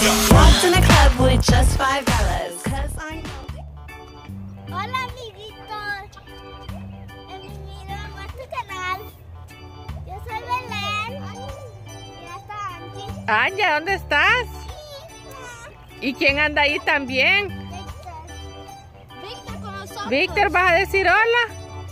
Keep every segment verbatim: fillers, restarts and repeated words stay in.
Walked in a club with just five dollars. Cause I know. Hola amiguitos, bienvenidos a nuestro canal. Yo soy Belén. Y ya está Angie. Anja, ¿dónde estás? ¿Y quién anda ahí también? Víctor. Víctor con nosotros. Víctor, ¿vas a decir hola?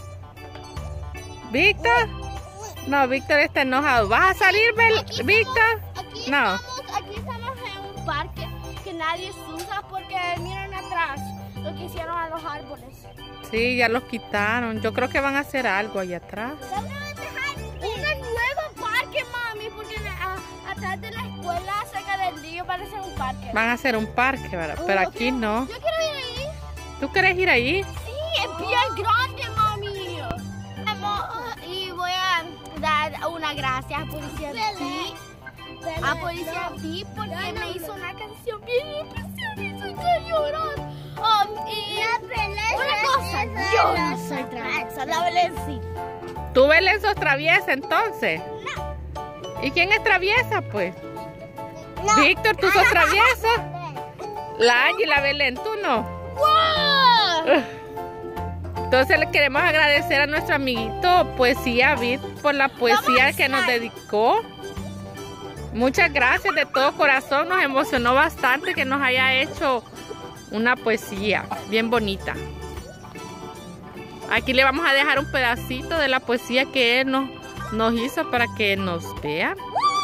¿Víctor? No, Víctor está enojado. ¿Vas a salir, Bel Aquí Víctor? Estamos, aquí, No. estamos, aquí estamos en un parque que nadie usa porque miren atrás lo que hicieron a los árboles. Sí, ya los quitaron. Yo creo que van a hacer algo allá atrás. Un nuevo parque, mami, porque a, atrás de la escuela, cerca del río, parece un parque. Van a hacer un parque, ¿verdad? Pero Yo aquí quiero- no. Yo quiero ir ahí. ¿Tú quieres ir ahí? Sí, es bien grande, mami. Vamos, y voy a dar una gracias a Policía T. A Policía T porque me hizo una canción bien especial y soy que llorar. Um, y una cosa, yo no soy traviesa, la Belén sí. ¿Tú, Belén, sos traviesa entonces? No. ¿Y quién es traviesa, pues? No. Víctor, ¿tú sos traviesa? La Angie y la Belén, ¿tú no? ¡Wow! Entonces le queremos agradecer a nuestro amiguito Poesía Vid por la poesía que nos dedicó. Muchas gracias de todo corazón, nos emocionó bastante que nos haya hecho una poesía bien bonita. Aquí le vamos a dejar un pedacito de la poesía que él nos, nos hizo para que nos vea.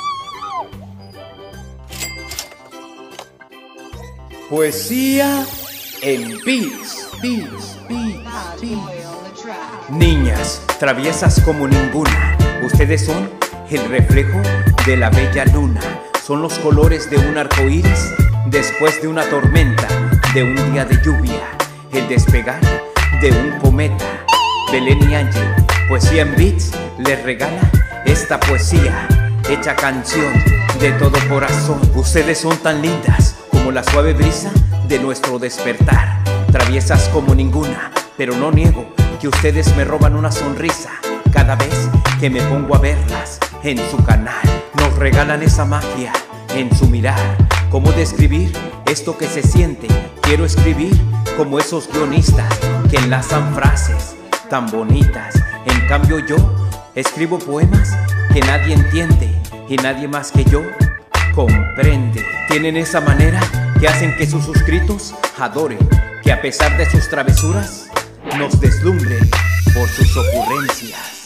Poesía en Beats, Beats, Beats, Beats. Niñas, traviesas como ninguna, ustedes son el reflejo de la bella luna. Son los colores de un arco iris después de una tormenta, de un día de lluvia, el despegar de un cometa. Belén y Angie, Poesía en Beats, les regala esta poesía hecha canción de todo corazón. Ustedes son tan lindas como la suave brisa de nuestro despertar, traviesas como ninguna, pero no niego que ustedes me roban una sonrisa cada vez que me pongo a verlas en su canal. Nos regalan esa magia en su mirar. ¿Cómo describir esto que se siente? Quiero escribir como esos guionistas que enlazan frases tan bonitas. En cambio yo escribo poemas que nadie entiende y nadie más que yo comprende. Tienen esa manera que hacen que sus suscritos adoren, que a pesar de sus travesuras nos deslumbren por sus ocurrencias.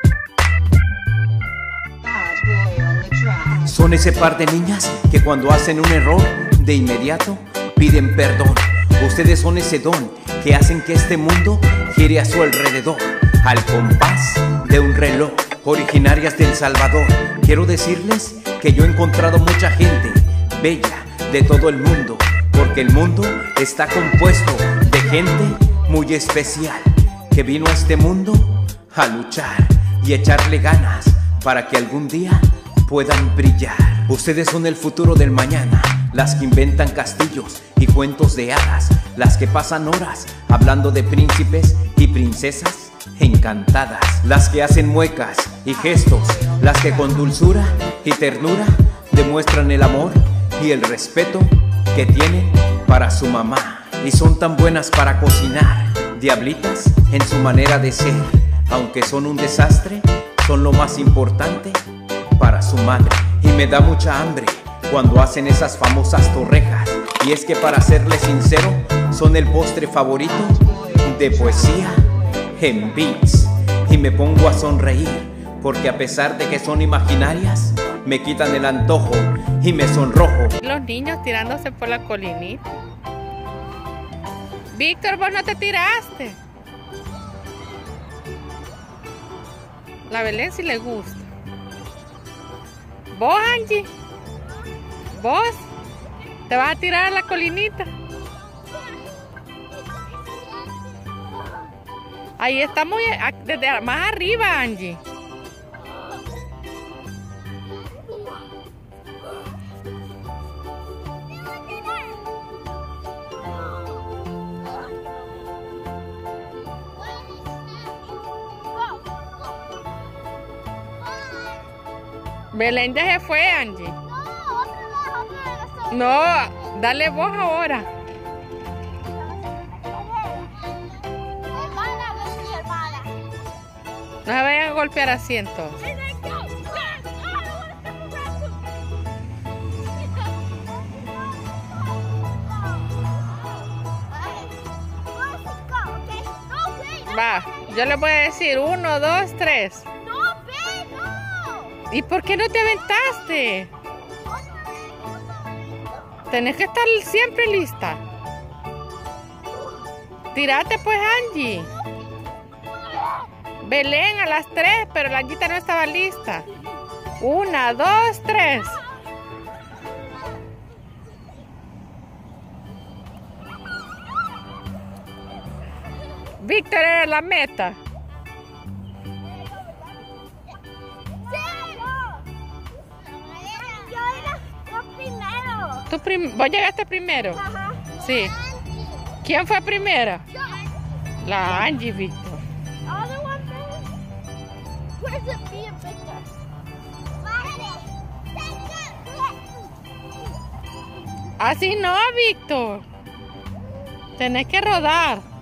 Son ese par de niñas que cuando hacen un error de inmediato piden perdón. Ustedes son ese don que hacen que este mundo gire a su alrededor al compás de un reloj. Originarias de El Salvador, quiero decirles que yo he encontrado mucha gente bella de todo el mundo, porque el mundo está compuesto de gente muy especial que vino a este mundo a luchar y echarle ganas para que algún día puedan brillar. Ustedes son el futuro del mañana, las que inventan castillos y cuentos de hadas, las que pasan horas hablando de príncipes y princesas encantadas, las que hacen muecas y gestos, las que con dulzura y ternura demuestran el amor y el respeto que tienen para su mamá. Y son tan buenas para cocinar, diablitas en su manera de ser, aunque son un desastre, son lo más importante para su madre. Y me da mucha hambre cuando hacen esas famosas torrejas, y es que para serles sincero, son el postre favorito de Poesía en Beats. Y me pongo a sonreír, porque a pesar de que son imaginarias, me quitan el antojo y me sonrojo. Los niños tirándose por la colinita. Víctor, vos no te tiraste. La Belén sí le gusta. ¿Vos, Angie? ¿Vos? ¿Te vas a tirar a la colinita? Ahí está muy... desde más arriba, Angie. Belén ya se fue, Angie. No, otra vez, otra vez. No, dale vos ahora. No se vayan a golpear asientos. Va, yo les voy a decir uno, dos, tres. No, ve, no. ¿Y por qué no te aventaste? Tenés que estar siempre lista. Tírate pues, Angie. Belén a las tres, pero la Anguita no estaba lista. Una, dos, tres. Víctor era la meta. Yo era yo primero. ¿Tú prim ¿Vos llegaste primero? Ajá. Sí. ¿Quién fue primera? Yo. La Angie, Víctor. Other one better. Where's the bee and Victor? Así no, Víctor. Tenés que rodar.